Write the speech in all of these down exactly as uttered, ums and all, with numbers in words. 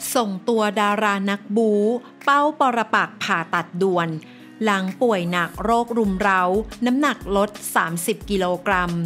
ส่งตัวดารานักบู๊เป้าปรปักษ์ผ่าตัดด่วนหลังป่วยหนักโรครุมเร้าน้ำหนักลดสามสิบกิโลกรัม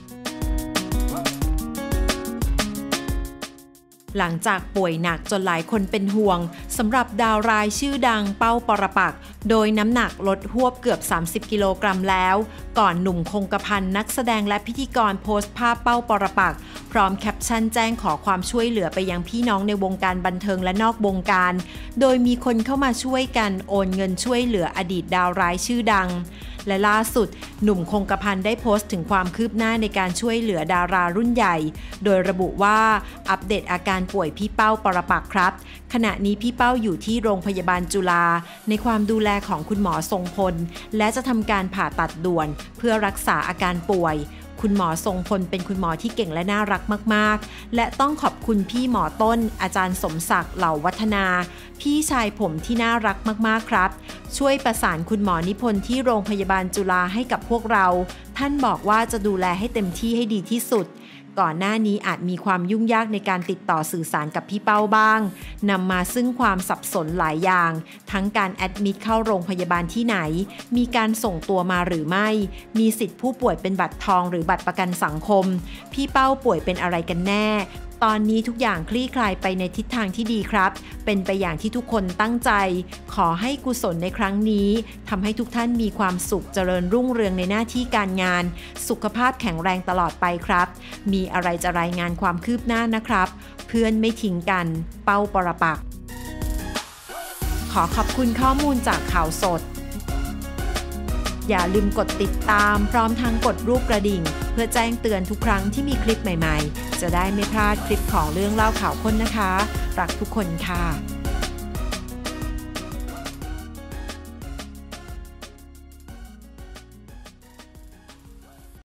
หลังจากป่วยหนักจนหลายคนเป็นห่วงสำหรับดาวร้ายชื่อดังเป้าปรปักษ์โดยน้ำหนักลดหวบเกือบสามสิบกิโลกรัมแล้วก่อนหนุ่มคงกระพันนักแสดงและพิธีกรโพสต์ภาพเป้าปรปักษ์พร้อมแคปชั่นแจ้งขอความช่วยเหลือไปยังพี่น้องในวงการบันเทิงและนอกวงการโดยมีคนเข้ามาช่วยกันโอนเงินช่วยเหลืออดีตดาวร้ายชื่อดังและล่าสุดหนุ่มคงกระพันได้โพสต์ถึงความคืบหน้าในการช่วยเหลือดารารุ่นใหญ่โดยระบุว่าอัปเดตอาการป่วยพี่เป้าปรปักษ์ครับขณะนี้พี่เป้าอยู่ที่โรงพยาบาลจุฬาในความดูแลของคุณหมอทรงพลและจะทำการผ่าตัดด่วนเพื่อรักษาอาการป่วยคุณหมอทรงพลเป็นคุณหมอที่เก่งและน่ารักมากๆและต้องขอบคุณพี่หมอต้นอาจารย์สมศักดิ์เหล่าวัฒนาพี่ชายผมที่น่ารักมากๆครับช่วยประสานคุณหมอนิพนธ์ที่โรงพยาบาลจุฬาให้กับพวกเราท่านบอกว่าจะดูแลให้เต็มที่ให้ดีที่สุดก่อนหน้านี้อาจมีความยุ่งยากในการติดต่อสื่อสารกับพี่เป้าบ้างนำมาซึ่งความสับสนหลายอย่างทั้งการแอดมิดเข้าโรงพยาบาลที่ไหนมีการส่งตัวมาหรือไม่มีสิทธิผู้ป่วยเป็นบัตรทองหรือบัตรประกันสังคมพี่เป้าป่วยเป็นอะไรกันแน่ตอนนี้ทุกอย่างคลี่คลายไปในทิศทางที่ดีครับเป็นไปอย่างที่ทุกคนตั้งใจขอให้กุศลในครั้งนี้ทำให้ทุกท่านมีความสุขเจริญรุ่งเรืองในหน้าที่การงานสุขภาพแข็งแรงตลอดไปครับมีอะไรจะรายงานความคืบหน้านะครับเพื่อนไม่ทิ้งกันเป้าปรปักษ์ขอขอบคุณข้อมูลจากข่าวสดอย่าลืมกดติดตามพร้อมทั้งกดรูปกระดิ่งเพื่อแจ้งเตือนทุกครั้งที่มีคลิปใหม่ๆจะได้ไม่พลาดคลิปของเรื่องเล่าข่าวค้นนะคะรักทุกคนค่ะ